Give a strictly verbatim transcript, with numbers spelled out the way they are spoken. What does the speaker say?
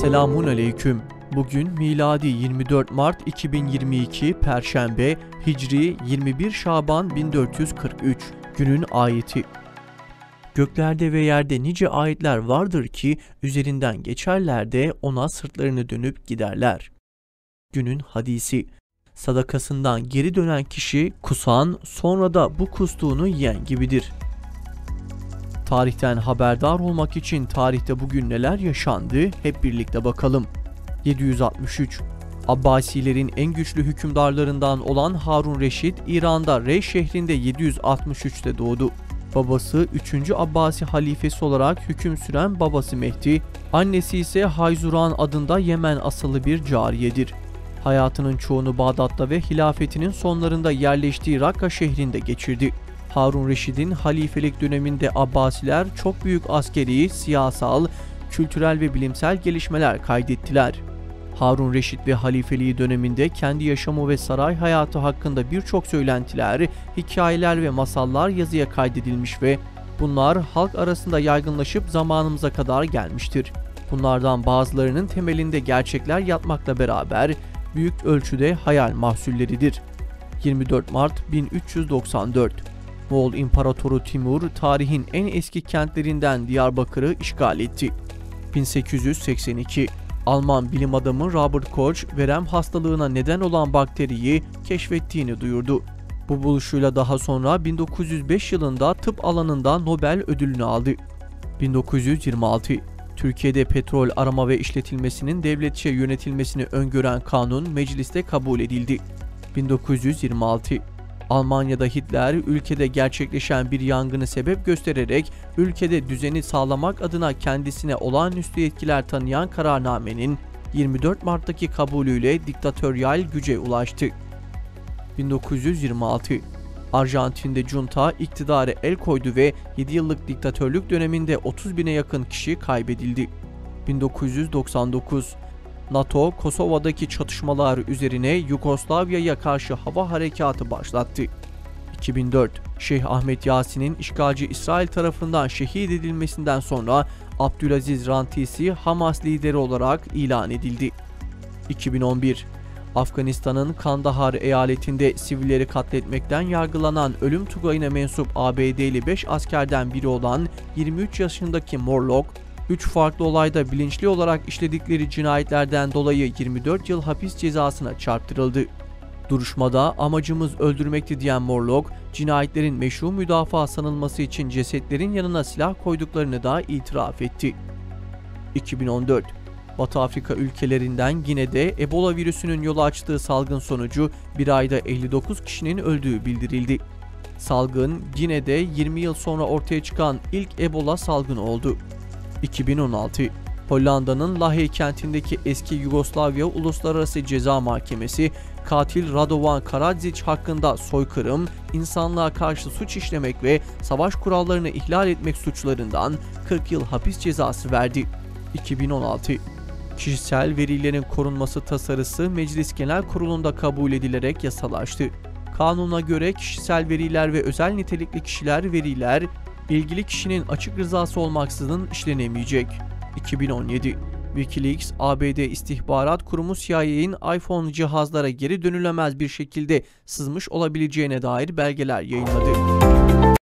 Selamun aleyküm. Bugün miladi yirmi dört Mart iki bin yirmi iki Perşembe, Hicri yirmi bir Şaban bin dört yüz kırk üç. Günün ayeti. Göklerde ve yerde nice ayetler vardır ki üzerinden geçerler de ona sırtlarını dönüp giderler. Günün hadisi. Sadakasından geri dönen kişi kusan, sonra da bu kustuğunu yiyen gibidir. Tarihten haberdar olmak için tarihte bugün neler yaşandı hep birlikte bakalım. yedi yüz altmış üç. Abbasilerin en güçlü hükümdarlarından olan Harun Reşit, İran'da Rey şehrinde yedi yüz altmış üçte doğdu. Babası üçüncü Abbasi halifesi olarak hüküm süren babası Mehdi, annesi ise Hayzuran adında Yemen asıllı bir cariyedir. Hayatının çoğunu Bağdat'ta ve hilafetinin sonlarında yerleştiği Rakka şehrinde geçirdi. Harun Reşid'in halifelik döneminde Abbasiler çok büyük askeri, siyasal, kültürel ve bilimsel gelişmeler kaydettiler. Harun Reşid ve halifeliği döneminde kendi yaşamı ve saray hayatı hakkında birçok söylentiler, hikayeler ve masallar yazıya kaydedilmiş ve bunlar halk arasında yaygınlaşıp zamanımıza kadar gelmiştir. Bunlardan bazılarının temelinde gerçekler yatmakla beraber büyük ölçüde hayal mahsulleridir. yirmi dört Mart bin üç yüz doksan dört. Moğol İmparatoru Timur, tarihin en eski kentlerinden Diyarbakır'ı işgal etti. bin sekiz yüz seksen iki. Alman bilim adamı Robert Koch, verem hastalığına neden olan bakteriyi keşfettiğini duyurdu. Bu buluşuyla daha sonra bin dokuz yüz beş yılında tıp alanında Nobel ödülünü aldı. bin dokuz yüz yirmi altı. Türkiye'de petrol arama ve işletilmesinin devletçe yönetilmesini öngören kanun mecliste kabul edildi. bin dokuz yüz yirmi altı. Almanya'da Hitler, ülkede gerçekleşen bir yangını sebep göstererek ülkede düzeni sağlamak adına kendisine olağanüstü yetkiler tanıyan kararnamenin yirmi dört Mart'taki kabulüyle diktatöryal güce ulaştı. bin dokuz yüz yirmi altı. Arjantin'de junta iktidara el koydu ve yedi yıllık diktatörlük döneminde otuz bine yakın kişi kaybedildi. bin dokuz yüz doksan dokuz. NATO, Kosova'daki çatışmalar üzerine Yugoslavya'ya karşı hava harekatı başlattı. iki bin dört. Şeyh Ahmet Yasin'in işgalci İsrail tarafından şehit edilmesinden sonra Abdülaziz Rantisi Hamas lideri olarak ilan edildi. iki bin on bir. Afganistan'ın Kandahar eyaletinde sivilleri katletmekten yargılanan ölüm tugayına mensup A B D'li beş askerden biri olan yirmi üç yaşındaki Morlock, üç farklı olayda bilinçli olarak işledikleri cinayetlerden dolayı yirmi dört yıl hapis cezasına çarptırıldı. Duruşmada amacımız öldürmekti diyen Morlock, cinayetlerin meşru müdafaa sanılması için cesetlerin yanına silah koyduklarını da itiraf etti. iki bin on dört. Batı Afrika ülkelerinden Gine'de Ebola virüsünün yol açtığı salgın sonucu bir ayda elli dokuz kişinin öldüğü bildirildi. Salgın, Gine'de yirmi yıl sonra ortaya çıkan ilk Ebola salgını oldu. iki bin on altı. Hollanda'nın Lahey kentindeki eski Yugoslavya Uluslararası Ceza Mahkemesi, katil Radovan Karadzic hakkında soykırım, insanlığa karşı suç işlemek ve savaş kurallarını ihlal etmek suçlarından kırk yıl hapis cezası verdi. iki bin on altı. Kişisel verilerin korunması tasarısı Meclis Genel Kurulu'nda kabul edilerek yasalaştı. Kanuna göre kişisel veriler ve özel nitelikli kişiler veriler, ilgili kişinin açık rızası olmaksızın işlenemeyecek. iki bin on yedi. Wikileaks, A B D İstihbarat Kurumu C I A'nin iPhone cihazlara geri dönülemez bir şekilde sızmış olabileceğine dair belgeler yayınladı.